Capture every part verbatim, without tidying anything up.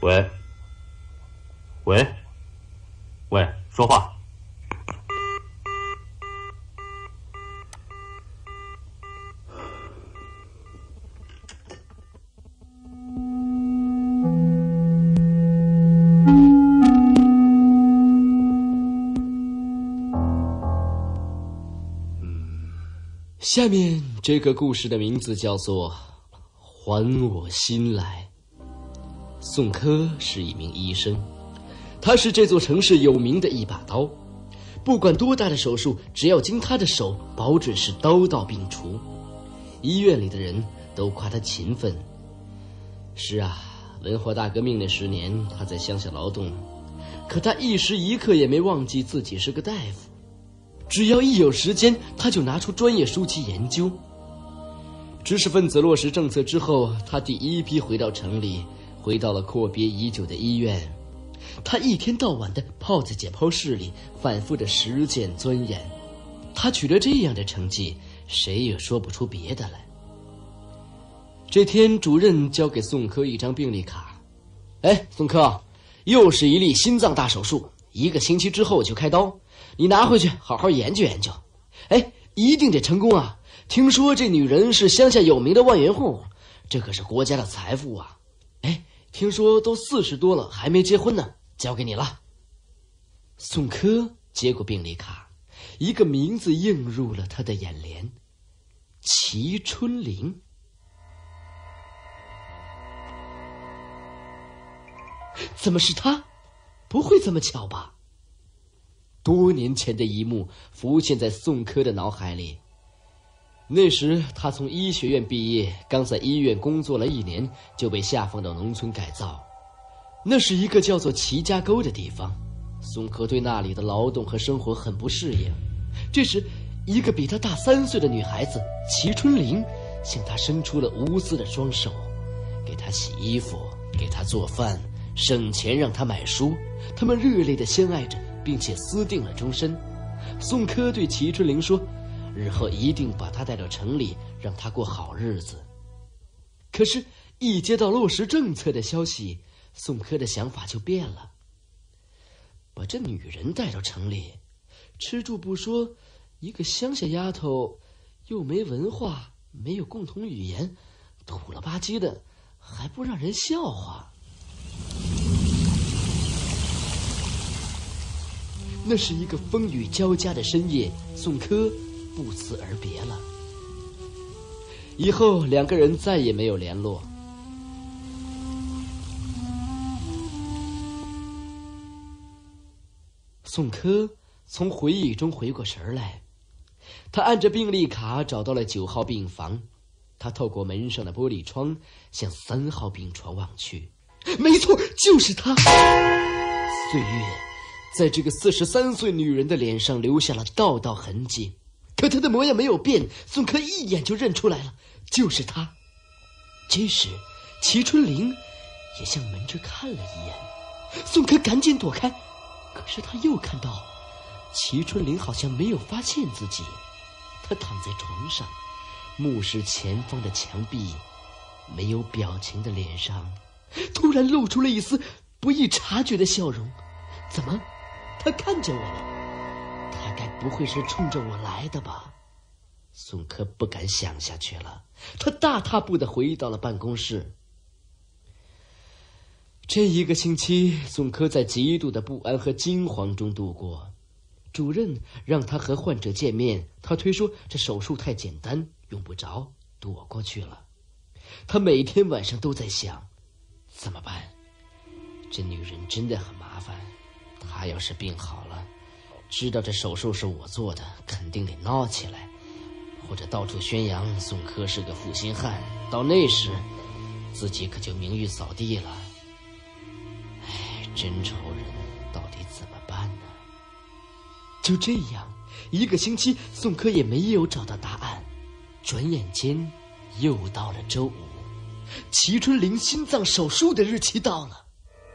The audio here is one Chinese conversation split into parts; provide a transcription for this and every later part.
喂，喂，喂，说话。 下面这个故事的名字叫做《还我心来》。宋柯是一名医生，他是这座城市有名的一把刀，不管多大的手术，只要经他的手，保准是刀到病除。医院里的人都夸他勤奋。是啊，文化大革命那十年，他在乡下劳动，可他一时一刻也没忘记自己是个大夫。只要一有时间，他就拿出专业书籍研究。知识分子落实政策之后，他第一批回到城里，回到了阔别已久的医院。他一天到晚地泡在解剖室里，反复地实践钻研。他取得这样的成绩，谁也说不出别的来。这天，主任交给宋柯一张病历卡。哎，宋柯，又是一例心脏大手术，一个星期之后就开刀，你拿回去好好研究研究。哎，一定得成功啊！听说这女人是乡下有名的万元户，这可是国家的财富啊！哎，听说都四十多了还没结婚呢，交给你了。宋柯接过病历卡，一个名字映入了他的眼帘：齐春玲。怎么是他？不会这么巧吧？多年前的一幕浮现在宋柯的脑海里。那时他从医学院毕业，刚在医院工作了一年，就被下放到农村改造。那是一个叫做齐家沟的地方，宋柯对那里的劳动和生活很不适应。这时，一个比他大三岁的女孩子齐春玲向他伸出了无私的双手，给他洗衣服，给他做饭，省钱让他买书。他们热烈地相爱着，并且私定了终身。宋柯对齐春玲说，日后一定把她带到城里，让她过好日子。可是，一接到落实政策的消息，宋柯的想法就变了。把这女人带到城里，吃住不说，一个乡下丫头，又没文化，没有共同语言，土了吧唧的，还不让人笑话。那是一个风雨交加的深夜，宋柯不辞而别了。以后两个人再也没有联络。宋柯从回忆中回过神来，他按着病历卡找到了九号病房，他透过门上的玻璃窗向三号病床望去。没错，就是他。岁月在这个四十三岁女人的脸上留下了道道痕迹，可她的模样没有变，宋柯一眼就认出来了，就是她。这时，齐春玲也向门这看了一眼，宋柯赶紧躲开，可是他又看到齐春玲好像没有发现自己。她躺在床上，目视前方的墙壁，没有表情的脸上突然露出了一丝不易察觉的笑容。怎么，他看见我了？他该不会是冲着我来的吧？宋柯不敢想下去了，他大踏步地回到了办公室。这一个星期，宋柯在极度的不安和惊惶中度过。主任让他和患者见面，他推说这手术太简单，用不着，躲过去了。他每天晚上都在想，怎么办？这女人真的很麻烦，她要是病好了，知道这手术是我做的，肯定得闹起来，或者到处宣扬宋柯是个负心汉，到那时自己可就名誉扫地了。哎，真愁人，到底怎么办呢？就这样，一个星期，宋柯也没有找到答案。转眼间，又到了周五，齐春玲心脏手术的日期到了。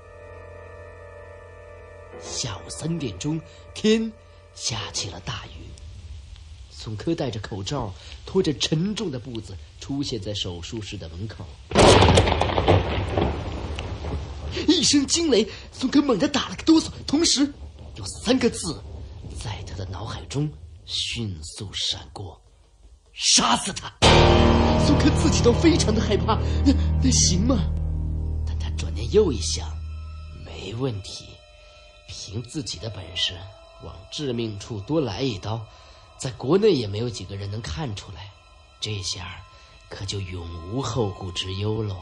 下午三点钟，天下起了大雨。宋柯戴着口罩，拖着沉重的步子出现在手术室的门口。 一声惊雷，宋柯猛地打了个哆嗦，同时有三个字在他的脑海中迅速闪过：杀死他！宋柯自己都非常的害怕，那那行吗？但他转念又一想，没问题，凭自己的本事往致命处多来一刀，在国内也没有几个人能看出来，这下可就永无后顾之忧喽。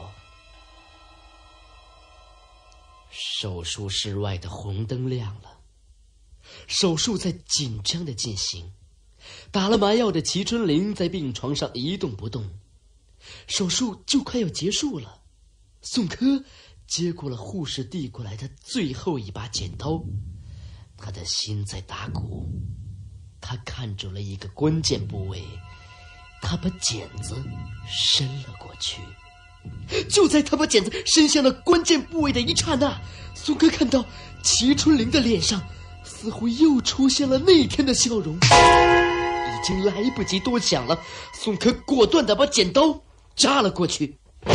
手术室外的红灯亮了，手术在紧张的进行，打了麻药的齐春玲在病床上一动不动，手术就快要结束了。宋柯接过了护士递过来的最后一把剪刀，他的心在打鼓，他看准了一个关键部位，他把剪子伸了过去。就在他把剪子伸向了关键部位的一刹那，宋柯看到齐春玲的脸上似乎又出现了那天的笑容。已经来不及多想了，宋柯果断地把剪刀扎了过去。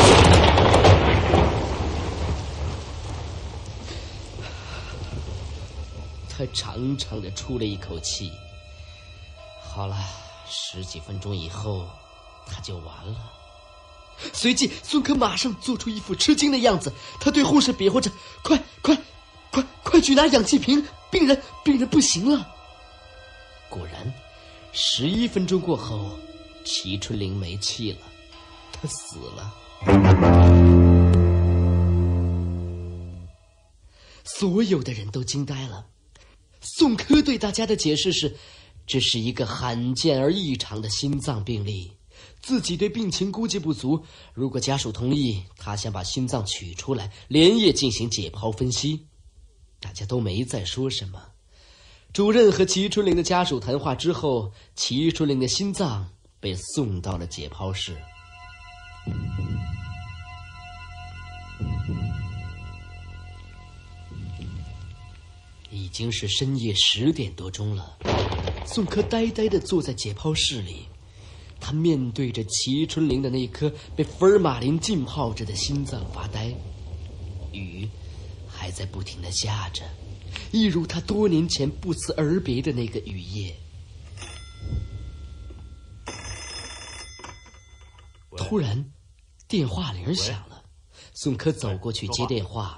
他长长的出了一口气。好了，十几分钟以后他就完了。随即宋柯马上做出一副吃惊的样子，他对护士比划着：快快快快去拿氧气瓶，病人病人不行了。果然十一分钟过后，齐春玲没气了，她死了。所有的人都惊呆了。宋柯对大家的解释是，这是一个罕见而异常的心脏病例，自己对病情估计不足，如果家属同意，他想把心脏取出来，连夜进行解剖分析。大家都没再说什么。主任和齐春玲的家属谈话之后，齐春玲的心脏被送到了解剖室。已经是深夜十点多钟了，宋柯呆呆地坐在解剖室里，他面对着齐春玲的那颗被福尔马林浸泡着的心脏发呆。雨还在不停地下着，一如他多年前不辞而别的那个雨夜。突然电话铃响了，宋柯走过去接电话。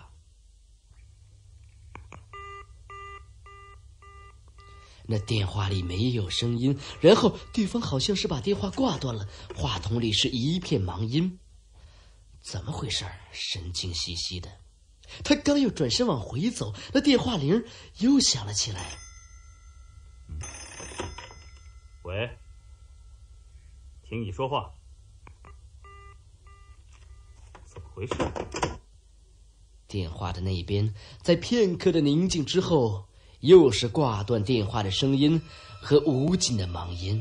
那电话里没有声音，然后对方好像是把电话挂断了，话筒里是一片忙音。怎么回事？神经兮兮的。他刚要转身往回走，那电话铃又响了起来。 喂，听你说话。怎么回事？ 电话的那边，在片刻的宁静之后，又是挂断电话的声音和无尽的忙音。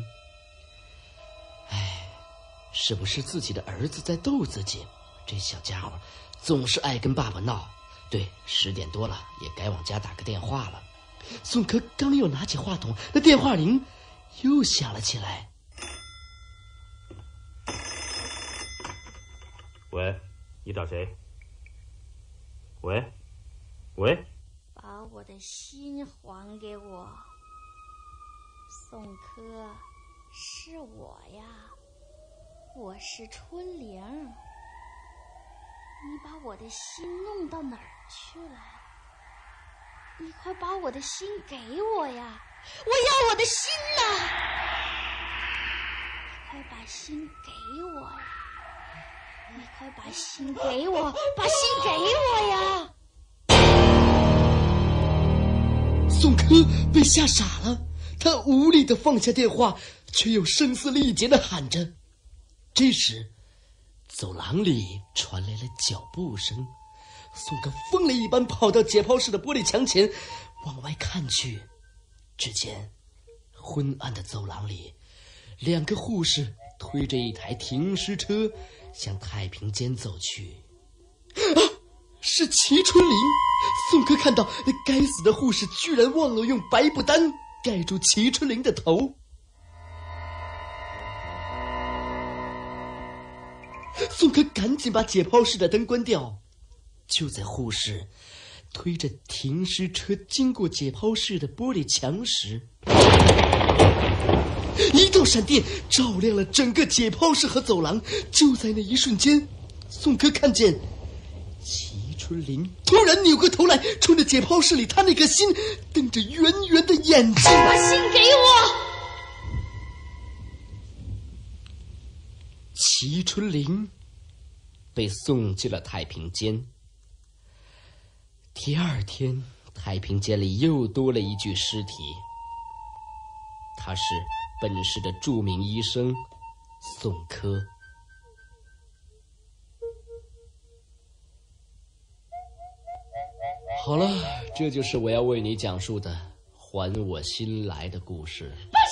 唉，是不是自己的儿子在逗自己？这小家伙总是爱跟爸爸闹。对，十点多了，也该往家打个电话了。宋柯刚要拿起话筒，那电话铃又响了起来。 喂，你找谁？喂，喂。 把我的心还给我，宋柯，是我呀，我是春玲。你把我的心弄到哪儿去了？你快把我的心给我呀！我要我的心呐！你快把心给我呀！你快把心给我，把心给我呀！ 宋柯被吓傻了，他无力地放下电话，却又声嘶力竭地喊着。这时走廊里传来了脚步声，宋柯疯了一般跑到解剖室的玻璃墙前，往外看去，只见昏暗的走廊里，两个护士推着一台停尸车向太平间走去。啊，是齐春玲！宋柯看到那该死的护士居然忘了用白布单盖住齐春玲的头。宋柯赶紧把解剖室的灯关掉， 就在护士推着停尸车经过解剖室的玻璃墙时，一道闪电照亮了整个解剖室和走廊。就在那一瞬间，宋柯看见齐春林突然扭过头来，冲着解剖室里他那颗心瞪着圆圆的眼睛。 把心给我！ 齐春林被送进了太平间。第二天，太平间里又多了一具尸体，他是本市的著名医生宋柯。好了，这就是我要为你讲述的还我心来的故事。